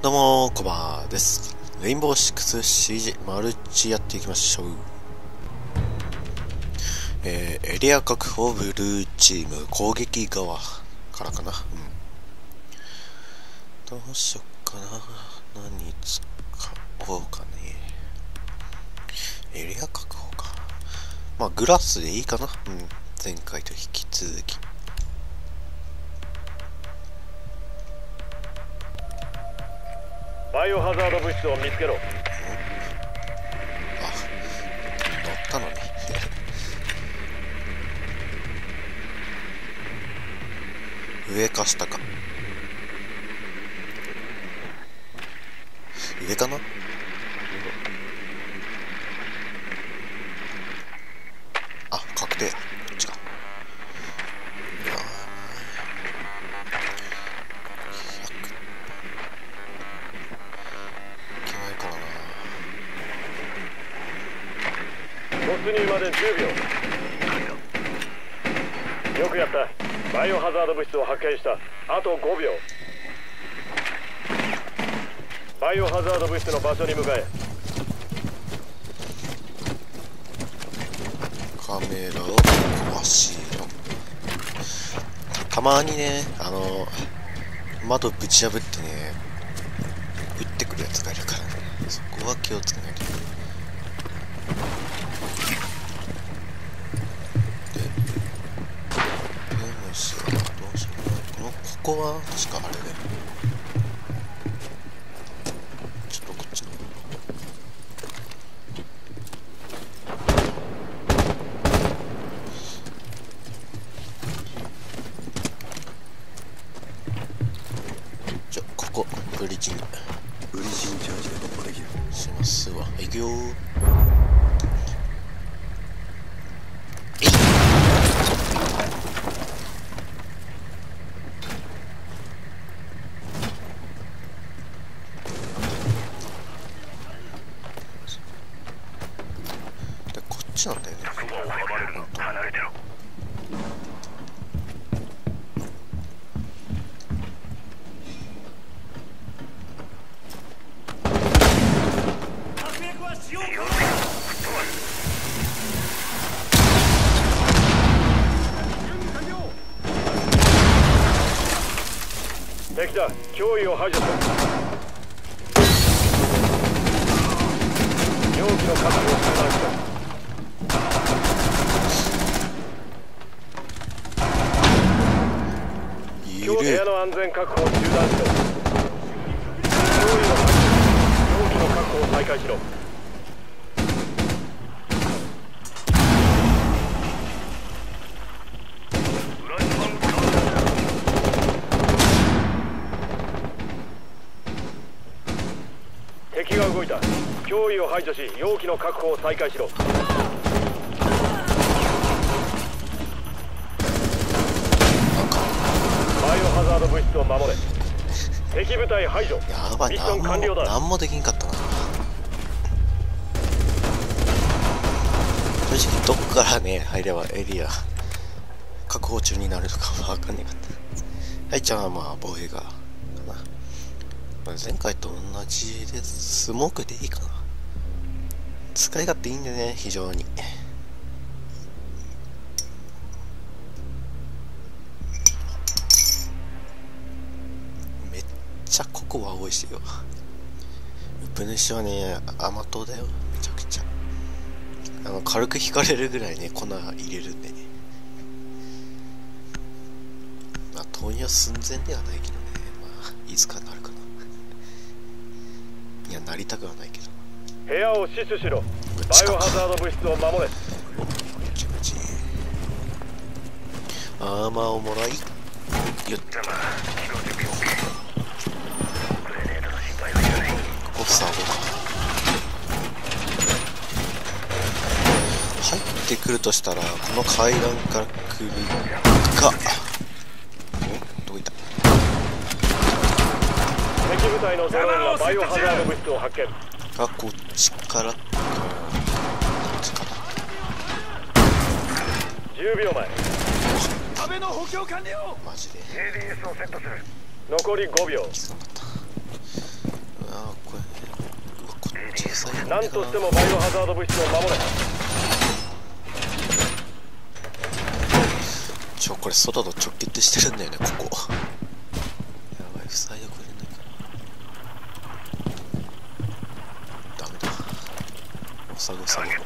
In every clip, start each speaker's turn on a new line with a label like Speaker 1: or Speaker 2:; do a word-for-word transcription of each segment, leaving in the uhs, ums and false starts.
Speaker 1: どうもコバです。レインボーシックスシージマルチやっていきましょう。えー、エリア確保ブルーチーム攻撃側からかな。うん、どうしよっかな。何使おうかね。エリア確保か。まあグラスでいいかな。うん、前回と引き続き。
Speaker 2: バイオハザード物質を見つけろ。
Speaker 1: あ、乗ったのに上か下か。上かな。あ、確定。こっちか。いやー、いけないからな。
Speaker 2: 突入までじゅうびょう。よくやった。バイオハザード物質を発見した。あとごびょう。バイオハザード物質の場所に向かえ。
Speaker 1: カメラを壊しろ。たまにね、あの窓ぶち破ってね撃ってくるやつがいるからね、そこは気をつけないと。で、でもさ、どうしようかな。このここは確かあれだよ。ちょっとこっちのじゃ、ここブリッジに
Speaker 3: ブリッジにチャージが突破できる。
Speaker 1: しますわ。行くよー。で、こっちなんだよね。
Speaker 2: 離れてろ。敵だ。脅威を排除する。容器の確保を中断しろ。
Speaker 1: い
Speaker 2: 今日部屋
Speaker 1: る。
Speaker 2: の安全確保を中断しろ。脅威を排除し、容器の確保を再開しろ。敵が動いた。脅威を排除し、容器の確保を再開しろ。バイオハザード物質を守れ。敵部隊排除。
Speaker 1: やばい、
Speaker 2: ミッション
Speaker 1: なん
Speaker 2: 完了だ。
Speaker 1: もなんもできんかったな。正直どっからね入ればエリア確保中になるのかわかんなかった。はい、じゃあまあ防衛がかな。前回と同じでスモークでいいかな。使い勝手いいんでね、非常に。めっちゃココは美味しいよ。ウプ主はね、甘党だよ、めちゃくちゃ。あの軽く引かれるぐらいね、粉入れるんでね。まあ投入は寸前ではないけどね、まあいつかなるかな。いや、なりたくはないけど。
Speaker 2: 部屋を死守しろ。バイオハザード物質を守れ。
Speaker 1: ムチムチ。アーマーをもらい、よっ。ここ塞ごうか。入ってくるとしたらこの階段から来るか。お、どこいた。
Speaker 2: 敵部隊のドローンがバイオハザード物質を発見。
Speaker 1: あ、こっちからか。こっちかな。
Speaker 2: じゅうびょうまえ。
Speaker 3: 壁の補強完了。
Speaker 1: マジで
Speaker 2: エーディーエス をセットする。残りごびょう。
Speaker 1: きつかった。 あーこれうわこっち最後
Speaker 2: 何としてもバイオハザード物質を守れ。
Speaker 1: ちょこれ外と直結してるんだよねここ。やばい塞いでくれないからダメだ。おさごさご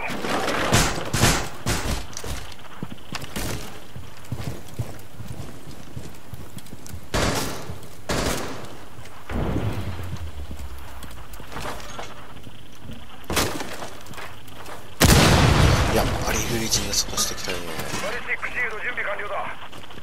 Speaker 1: やっぱりフリージンが外してきたよね。
Speaker 2: バリスティックシールド準備完了だ。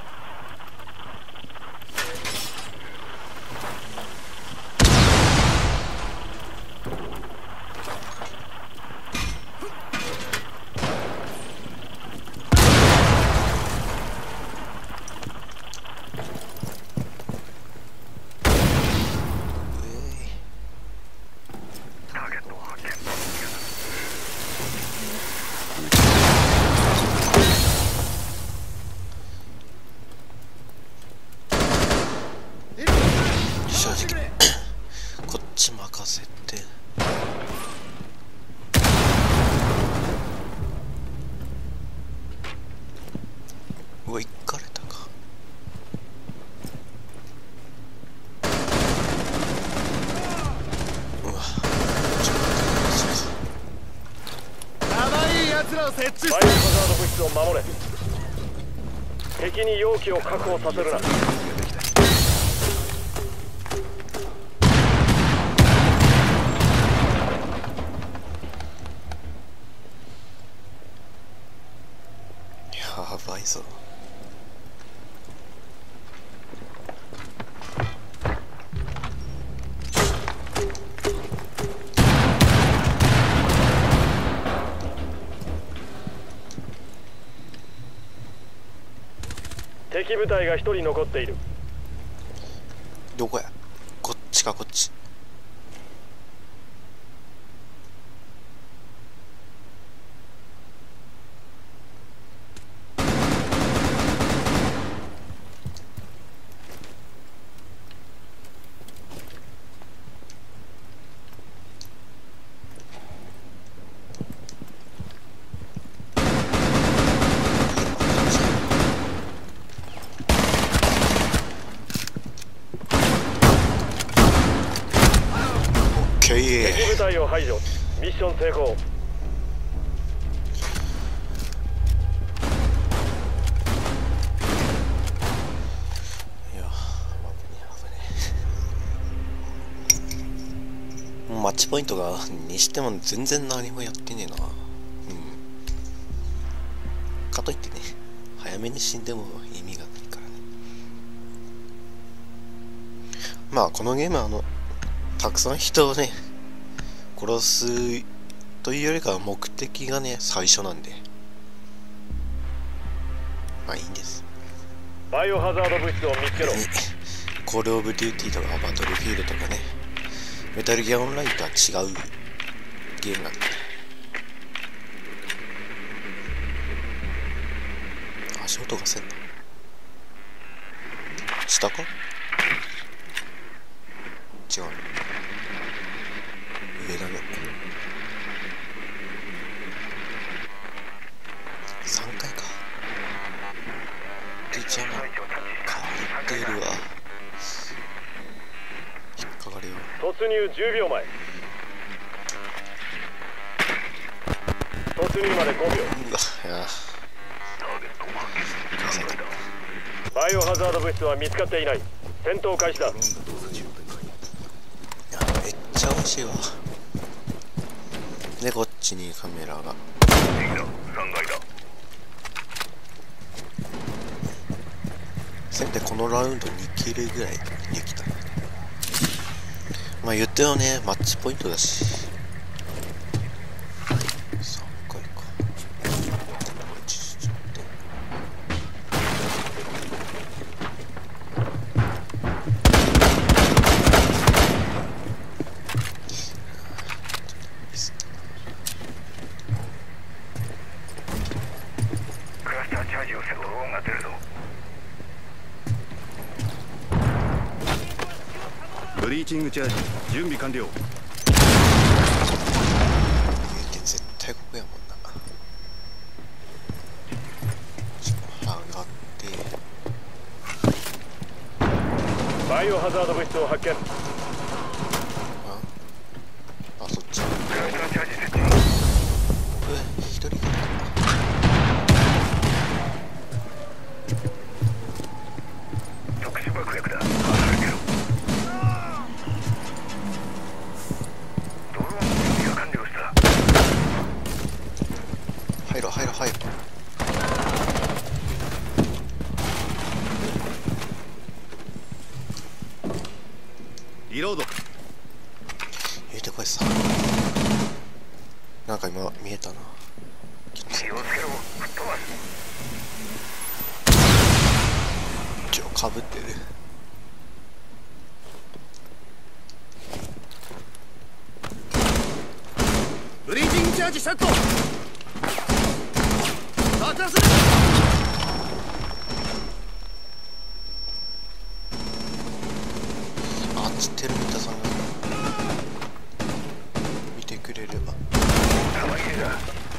Speaker 2: ターゲットを発見。
Speaker 1: 正直こっち任せて。うわ行かれたか。うわちょっと
Speaker 3: やばい奴らを設置して
Speaker 2: バイオハザード物質を守れ。敵に容器を確保させるな。
Speaker 1: やばいぞ。
Speaker 2: 敵部隊が一人残っている。
Speaker 1: どこや。こっちかこっち。
Speaker 2: 敵部隊を排除。ミッション成功。
Speaker 1: いや危ねえ危ねえ。もうマッチポイントがにしても全然何もやってねえな。うんかといってね早めに死んでも意味がないからね。まあこのゲームはあのたくさん人をね殺すというよりかは目的がね最初なんでまあいいんです。
Speaker 2: バイオハザード物質を見つけろ。
Speaker 1: コールオブデューティーとかバトルフィールドとかねメタルギアオンラインとは違うゲームなんで。足音がせんな。下か違うの上だね。さんかいか。でじゃあ変わっているわ。引っかかるよ。
Speaker 2: 突入じゅうびょうまえ。突入までごびょう。
Speaker 1: うわいや
Speaker 2: バイオハザード物質は見つかっていない。戦闘開始だ。
Speaker 1: いやめっちゃ惜しいわ。でこっちにカメラがせめてこのラウンドにキルぐらいできた。まあ言ってもねマッチポイントだしさんかいか。
Speaker 2: クラスターチャージをするドローンが出るぞ。
Speaker 3: 物ブリーチングチャージ準備完了。
Speaker 1: 言うて絶対ここやもんな。ちょっと上がって
Speaker 2: バイオハザード物質を発見。
Speaker 1: ああ、そっち。
Speaker 2: プラズマチャージ設置。
Speaker 1: うえ、一人が
Speaker 2: 特殊爆薬だ。離れてろ。ドローンの準備が完了した。
Speaker 1: 入ろ入ろ入ろ。
Speaker 3: リロード。
Speaker 1: 入れてこいさ。なんか今見えたな。
Speaker 2: 気をつけろ。吹っ飛ばす。
Speaker 1: ちょかぶってる。
Speaker 3: ブリーチングチャージセット。爆発。
Speaker 1: あっちテルミタさんが見てくれれば。
Speaker 2: 玉入れだ。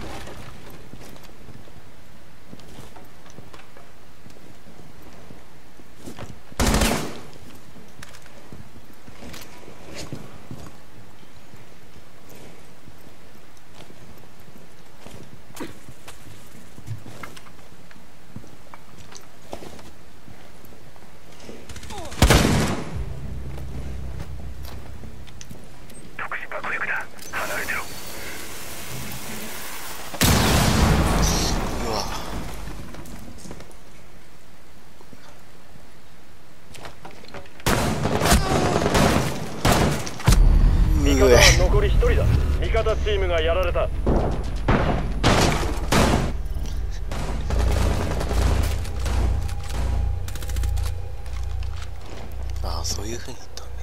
Speaker 2: 特殊爆薬だ。離れてろ。
Speaker 1: うわ。
Speaker 2: 味方は残り一人だ。味方チームがやられた。
Speaker 1: ああ、そういう風に言ったね。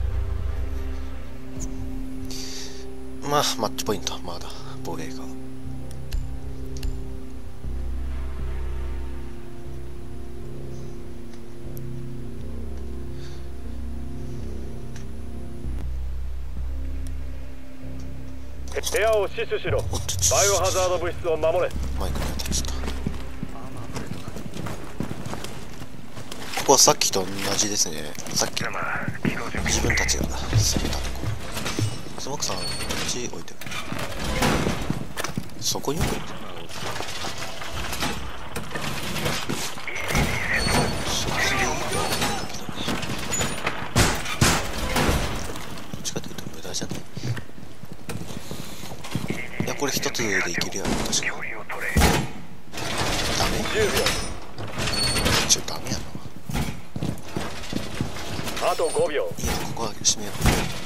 Speaker 1: まあマッチポイントまだ防衛が。
Speaker 2: 部屋を死守しろ。バイオハザード物質を守れ。
Speaker 1: マイクに当たっちゃった。ここはさっきと同じですね。さっき自分たちが攻めたところ。スモークさんこっち置いてる。そこに置いてる。どっちかというと無駄じゃない。いやこれ一つでいけるやろ確か。ダメ？ちょダメやな。
Speaker 2: あとごびょう。
Speaker 1: いやここは閉めよう。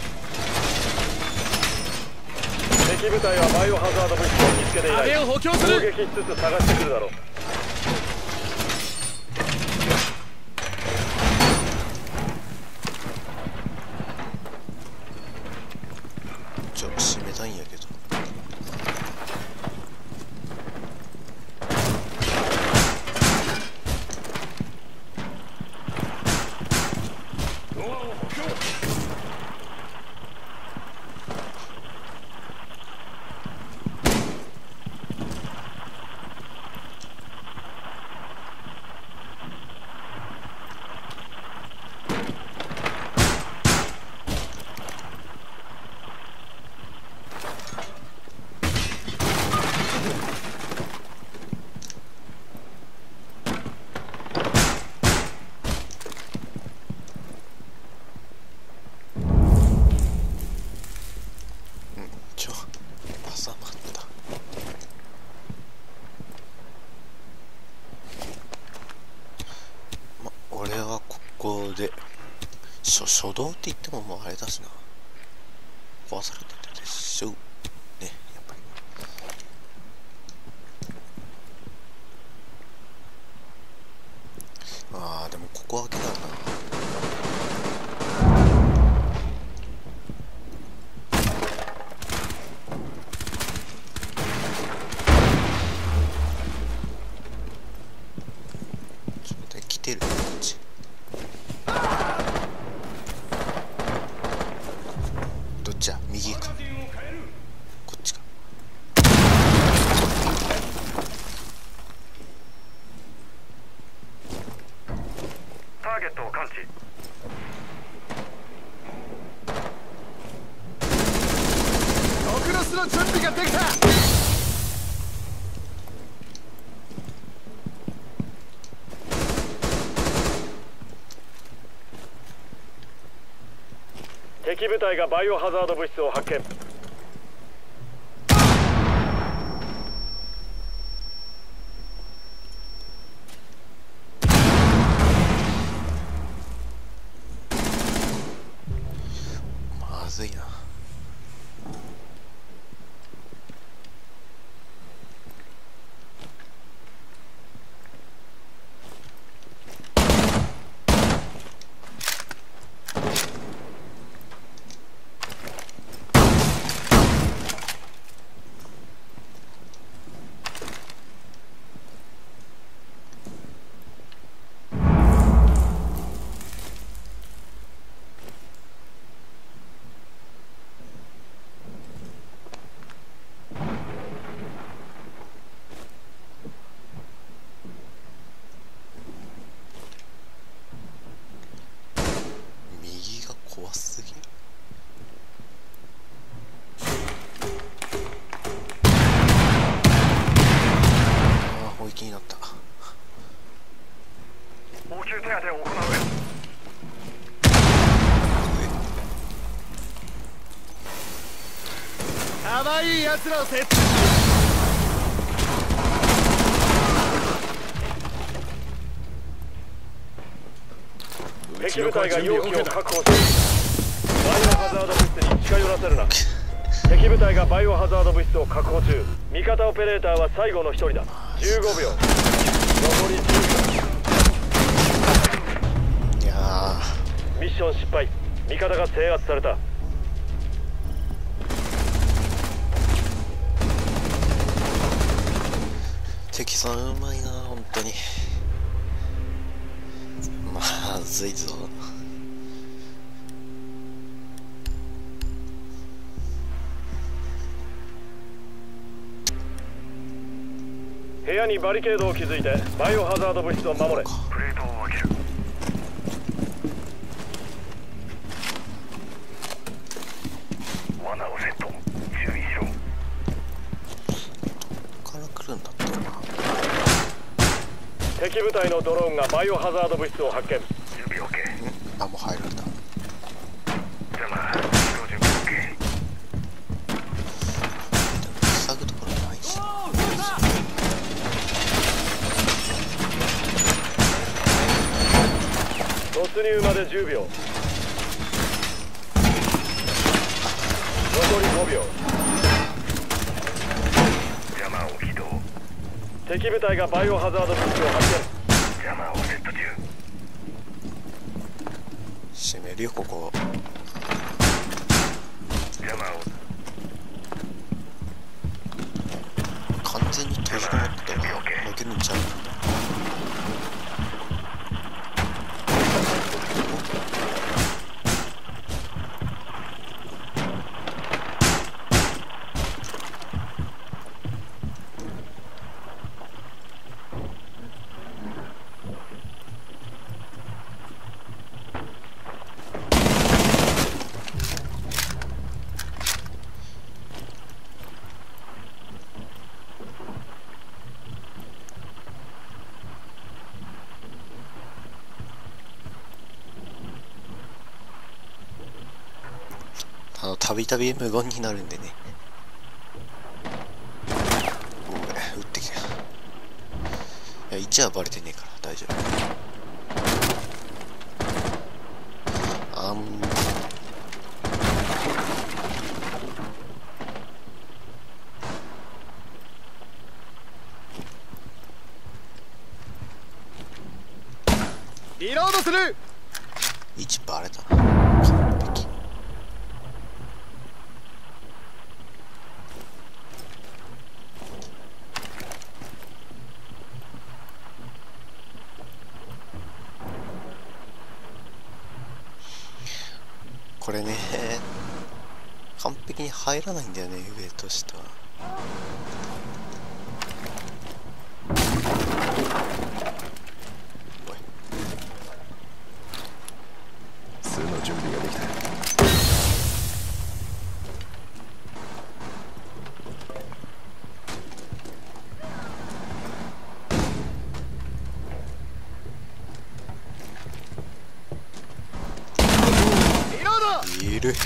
Speaker 2: 敵部隊はバイオハザード物質を見つけていない。
Speaker 4: を補強する。
Speaker 2: 攻撃しつつ探してくるだろう。
Speaker 1: ちょ閉めたいんやけど。ちょ挟まった。ま俺はここで初初動って言ってももうあれだしな。壊されてたでしょね、やっぱり。あーでもここは開けだな。ちょっと来てるこっち。
Speaker 3: クロスの準備ができた。
Speaker 2: 敵部隊がバイオハザード物質を発見。
Speaker 1: まずいな。怖すぎる。ああ、砲撃になった。
Speaker 2: 応急手当てを行う。
Speaker 3: かわいい奴らを設置。
Speaker 2: 敵部隊が容器を確保する。バイオハザード物質に近寄らせるな。敵部隊がバイオハザード物質を確保中。味方オペレーターは最後の一人だ。じゅうごびょう。残りじゅうびょう。
Speaker 1: いや
Speaker 2: ミッション失敗。味方が制圧された。
Speaker 1: 敵さんうまいな、本当に。まずいぞ。
Speaker 2: 部屋にバリケードを築いてバイオハザード物質を守れ。プレートを開ける。罠をセット。注意しろ。
Speaker 1: どこから来るんだったかな。
Speaker 2: 敵部隊のドローンがバイオハザード物質を発見。準備 OK。
Speaker 1: あ、もう入られた。
Speaker 2: じゃあまあ、準備 OK。
Speaker 1: 塞ぐところないし。
Speaker 2: 突入までじゅうびょう。残りごびょう。邪魔を起動。敵部隊がバイオハザード物質を発見。邪魔をセット中。
Speaker 1: 閉めるよ、ここ。
Speaker 2: 邪魔を。
Speaker 1: 完全に閉じこもってたら負けるんちゃう。あのたびたび無言になるんでね。おい、撃ってきた。いや、位置はバレてねえから大丈夫。あん
Speaker 3: リロードする。
Speaker 1: 位置バレたな。完璧。これね、完璧に入らないんだよね、上と下。おい、
Speaker 3: 準備ができた。
Speaker 1: いる。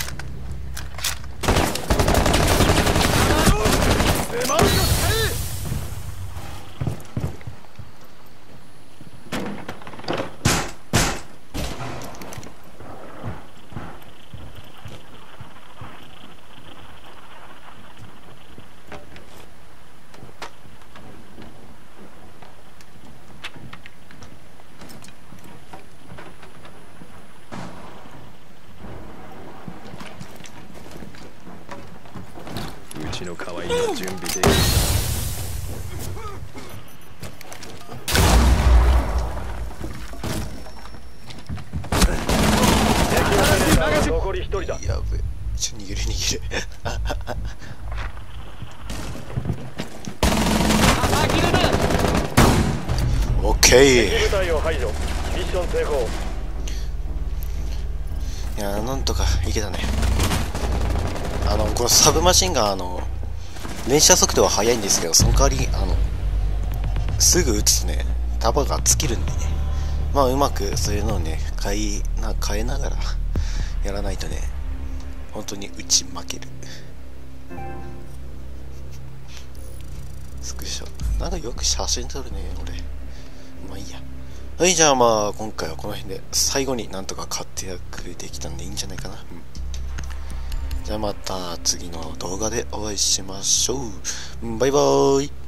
Speaker 3: うちの可愛いが準備できた。
Speaker 2: 残り一人だ。
Speaker 1: やべ、ちょ逃げる逃げる。オッケー。
Speaker 2: 敵部隊を排除。ミッション成功。
Speaker 1: いや、なんとかいけたね。あのこのサブマシンガン、あの連射速度は速いんですけど、その代わりあのすぐ撃つとね、弾が尽きるんでね、まあうまくそういうのをね変えな変えながらやらないとね、本当に打ち負ける。スクショなんかよく写真撮るね俺。まあいいや。はい、じゃあまあ今回はこの辺で、最後になんとか活躍できたんでいいんじゃないかな。うん、じゃあまた次の動画でお会いしましょう。バイバーイ。